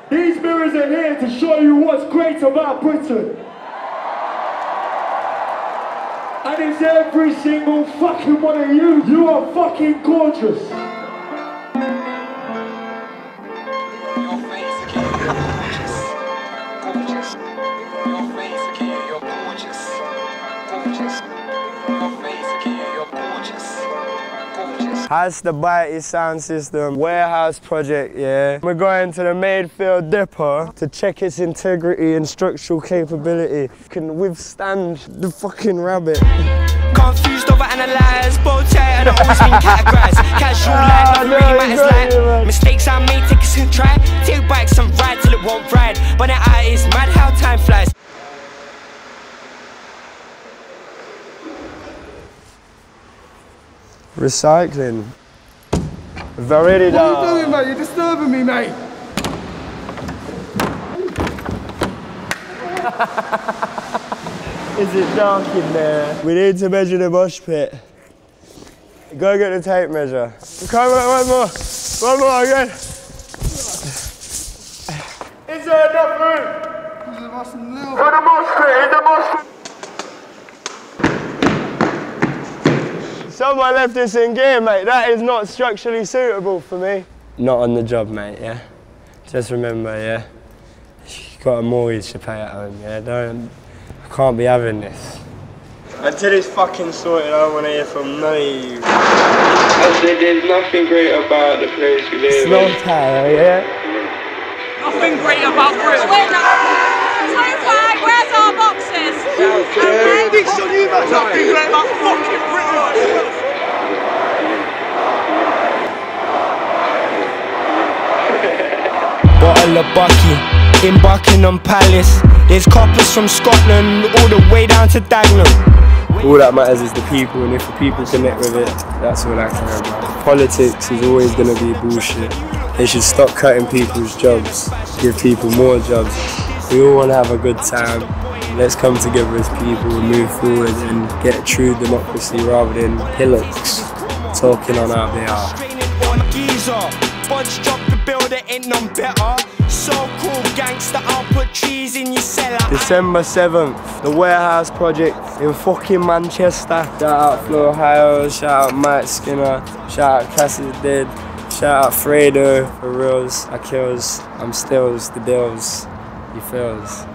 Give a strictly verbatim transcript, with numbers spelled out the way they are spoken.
These mirrors are here to show you what's great about Britain. And it's every single fucking one of you. You are fucking gorgeous. Your face, okay, you're gorgeous. Gorgeous. Your face, okay, you're gorgeous. Gorgeous. Your face, okay, you're gorgeous. Gorgeous. Highsnobiety Soundsystem warehouse project, yeah. We're going to the Mayfield depot to check its integrity and structural capability. Can withstand the fucking rabbit. Confused over analyze, bow tie and I always been categorized. Casual life, nothing really matters like mistakes I made, take a and try. Take bikes and ride till it won't ride. But the eye is mad how time flies. Recycling. Very What are you doing, mate? You're disturbing me, mate. Is it dark in there? We need to measure the mosh pit. Go get the tape measure. Come on, one more. One more again. Is there enough room? For the mosh pit, in the mosh pit. Someone left this in gear, mate. That is not structurally suitable for me. Not on the job, mate, yeah? Just remember, yeah? You've got a mortgage to pay at home, yeah? Don't... I can't be having this. Until it's fucking sorted, I don't want to hear from none of you. I said there's nothing great about the place we live in. Slowthai, yeah? Nothing great about Britain. Slowthai, where's our boxes? Okay. This on you, man. Nothing great about fucking Britain. Bottle of Bucky, in Buckingham Palace. There's coppers from Scotland all the way down to Dagenham. All that matters is the people, and if the people connect with it, that's all I care about. Politics is always going to be bullshit. They should stop cutting people's jobs, give people more jobs. We all want to have a good time. Let's come together as people and move forward and get true democracy rather than hillocks talking on our behalf. Bunch drop the builder, ain't none better. So cool, gangster, I'll put trees in your cellar. December seventh, the warehouse project in fucking Manchester. Shout out Flohio, shout out Mike Skinner, shout out CASisDead, shout out Fredo, for reals, I kills, I'm stills, the deals, you feels.